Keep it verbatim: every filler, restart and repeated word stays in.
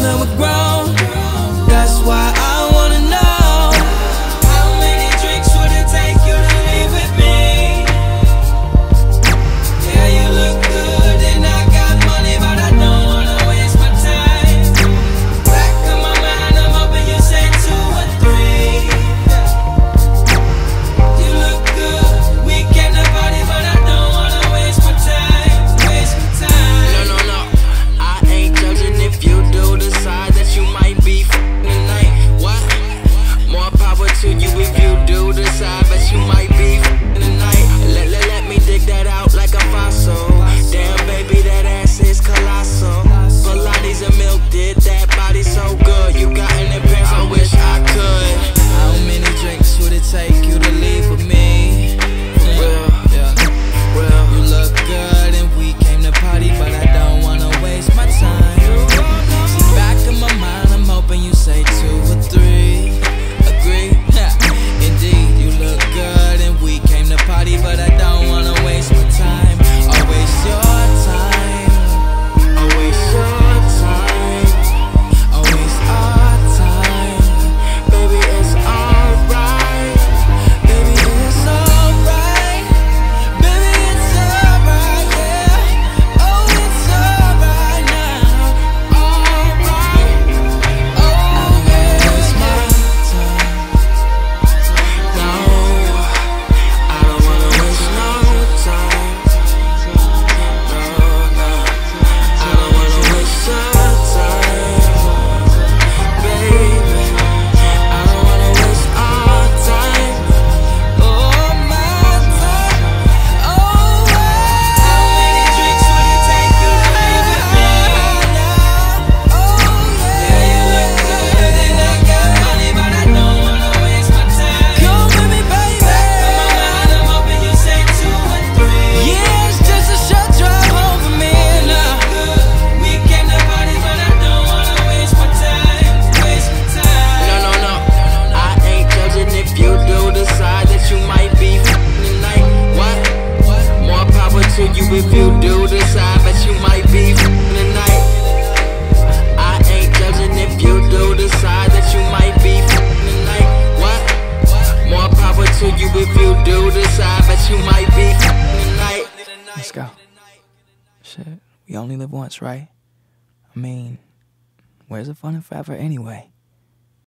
that we're grown. That's why I wanna know, how many drinks would it take you to leave with me? Yeah, you look good and I got money, but I don't wanna waste my time. Back of my mind, I'm hoping you say two or three. You look good, we came to party, but I don't wanna waste my time. Waste my time. No, no, no, I ain't judging if you do decide that you might be f***ing tonight. What? More power to you if you do decide that you might be f***ing tonight. Let, let, let me dig that out like a fossil. Damn, baby, that ass is colossal. Pilates and milk did that body so good. You got an appearance, I wish I could. How many drinks would it take you to leave with me? Real, Yeah. real. You look good and we came to party, but I don't wanna waste my time. See, back in my mind, I'm hoping you say two or three. Agree? Indeed, you look good and we came to party, but I don't wanna waste my time. Or waste your time. I waste your time. Or waste our time. Baby, it's alright. Baby, it's alright. Baby, it's alright, yeah. Oh, it's alright now. Alright. Oh, yeah, it's my time. No, I don't wanna waste no time. No, no, I don't wanna waste your time, baby. I don't wanna waste our time. Oh, my time. Oh, how many drinks would it take you to leave with me? Oh, yeah, you look good and I got money, but I don't wanna waste my time. Come with me, baby. Back of my mind, I'm hoping you say two or three. Yeah, it's just a short drive home for me now. We came to party, but I don't wanna waste my time. Waste my time. No, no, no, I ain't judging if you do decide that you might be f***ing tonight. What? More power to you if you do decide that you might be f***ing tonight. I ain't judging if you do decide that you might be f***ing tonight. What? More power to you if you do decide that you might be f***ing tonight. Let's go. Shit, we only live once, right? I mean, where's the fun and forever anyway?